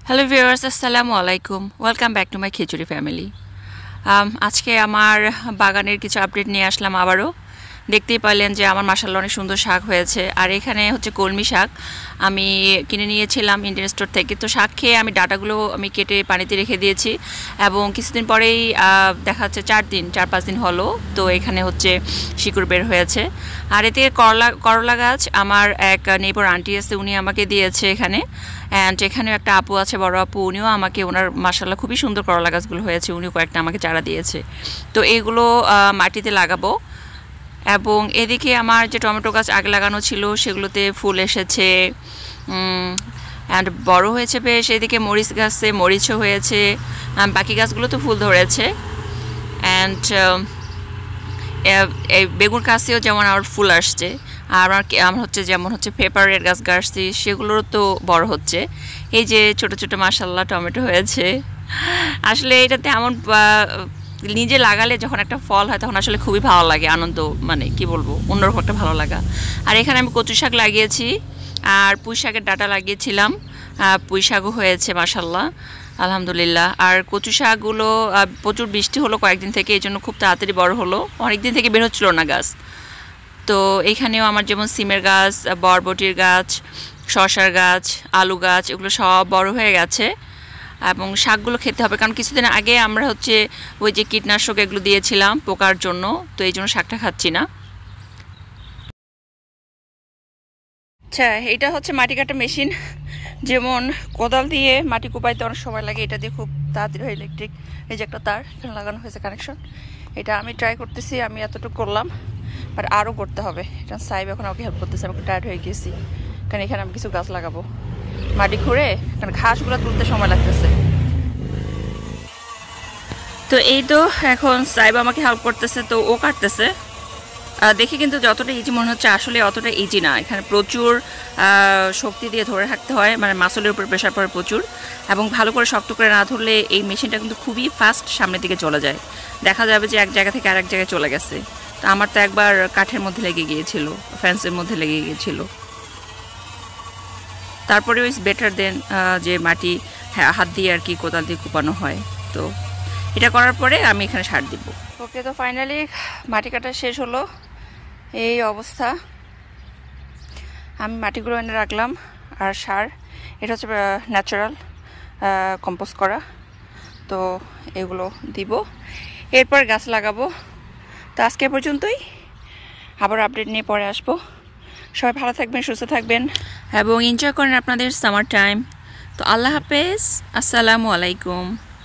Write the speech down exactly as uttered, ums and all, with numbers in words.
Hello viewers, আসসালামু আলাইকুম। Welcome back to my khichuri family. আজকে আমার বাগানের কিছু আপডেট নিয়ে আসলাম আবারও। দেখতেই পারলেন যে আমার মাশাআল্লাহ অনেক সুন্দর শাক হয়েছে। আর এখানে হচ্ছে কলমি শাক আমি কিনে নিয়েছিলাম ইন্ডিয়ান স্টোর থেকে। তো শাক খেয়ে আমি ডাটাগুলো আমি কেটে পানিতে রেখে দিয়েছি এবং কিছুদিন পরেই দেখা যাচ্ছে চার দিন চার পাঁচ দিন হলো তো এখানে হচ্ছে শিকড় বের হয়েছে। আর এতে করলা করলা গাছ আমার এক নেইবার আন্টি আছে, উনি আমাকে দিয়েছে এখানে। অ্যান্ড এখানেও একটা আপু আছে, বড় আপু, উনিও আমাকে, ওনার মাশাআল্লাহ খুবই সুন্দর করলা গাছগুলো হয়েছে, উনিও কয়েকটা আমাকে চারা দিয়েছে। তো এইগুলো মাটিতে লাগাবো। এবং এদিকে আমার যে টমেটো গাছ আগে লাগানো ছিল সেগুলোতে ফুল এসেছে অ্যান্ড বড় হয়েছে বেশ। এদিকে মরিচ গাছে মরিচও হয়েছে, বাকি গাছগুলো তো ফুল ধরেছে। অ্যান্ড এই বেগুন গাছেও যেমন আমার ফুল আসছে, আর আমার আমার হচ্ছে যেমন হচ্ছে পেপারের গাছ গাছছি সেগুলোরও তো বড় হচ্ছে। এই যে ছোট ছোট মাশাআল্লাহ টমেটো হয়েছে। আসলে এটাতে এমন নিজে লাগালে যখন একটা ফল হয় তখন আসলে খুবই ভালো লাগে, আনন্দ, মানে কি বলবো, অন্যরকম একটা ভালো লাগা। আর এখানে আমি কচু শাক লাগিয়েছি আর পুঁই শাকের ডাঁটা লাগিয়েছিলাম, পুঁই শাকও হয়েছে মাশাআল্লাহ আলহামদুলিল্লাহ। আর কচু শাকগুলো প্রচুর বৃষ্টি হলো কয়েকদিন থেকে, এই জন্য খুব তাড়াতাড়ি বড় হলো, অনেক দিন থেকে বের হচ্ছিল না গাছ। তো এখানেও আমার যেমন সিমের গাছ, বরবটির গাছ, শসার গাছ, আলু গাছ, এগুলো সব বড় হয়ে গেছে। এবং শাকগুলো খেতে হবে, কারণ কিছুদিন আগে আমরা হচ্ছে ওই যে কীটনাশক এগুলো দিয়েছিলাম পোকার জন্য, তো এই জন্য শাকটা খাচ্ছি না। আচ্ছা, এটা হচ্ছে মাটি কাটা মেশিন। যেমন কোদাল দিয়ে মাটি কোপাইতে অনেক সময় লাগে, এটা দিয়ে খুব তাড়াতাড়ি হয়। ইলেকট্রিক এই যে একটা তার এখানে লাগানো হয়েছে কানেকশন, এটা আমি ট্রাই করতেছি, আমি এতটুকু করলাম, বাট আরও করতে হবে। এটা সাইব এখন আমাকে হেল্প করতেছে, আমি টায়ার্ড হয়ে গেছি, কারণ এখানে আমি কিছু গাছ লাগাবো। মাটি খুঁড়ে কারণ ঘাসগুলো তুলতে সময় লাগতেছে। তো এই তো এখন সাইব আমাকে হেল্প করতেছে, তো ও কাটতেছে। দেখে কিন্তু যতটা ইজি মনে হচ্ছে আসলে অতটা ইজি না, এখানে প্রচুর শক্তি দিয়ে ধরে রাখতে হয়, মানে মাসলের উপর প্রেশার পড়ে প্রচুর, এবং ভালো করে শক্ত করে না ধরলে এই মেশিনটা কিন্তু খুবই ফাস্ট সামনের দিকে চলে যায়, দেখা যাবে যে এক জায়গা থেকে আরেক জায়গায় চলে গেছে। তো আমার তো একবার কাঠের মধ্যে লেগে গিয়েছিল, ফ্যান্সের মধ্যে লেগে গিয়েছিল। তারপরেও ইজ বেটার দেন যে মাটি হাত দিয়ে আর কি কোদাল দিয়ে কুপানো হয়। তো এটা করার পরে আমি এখানে সার দিব। ওকে, তো ফাইনালি মাটি কাটা শেষ হলো, এই অবস্থা। আমি মাটিগুলো এনে রাখলাম, আর সার এটা হচ্ছে ন্যাচারাল কম্পোস্ট করা, তো এগুলো দিব, এরপর গাছ লাগাবো। তো আজকে পর্যন্তই, আবার আপডেট নিয়ে পরে আসবো। সবাই ভালো থাকবেন, সুস্থ থাকবেন এবং এনজয় করেন আপনাদের সামার টাইম। তো আল্লাহ হাফেজ, আসসালামু আলাইকুম।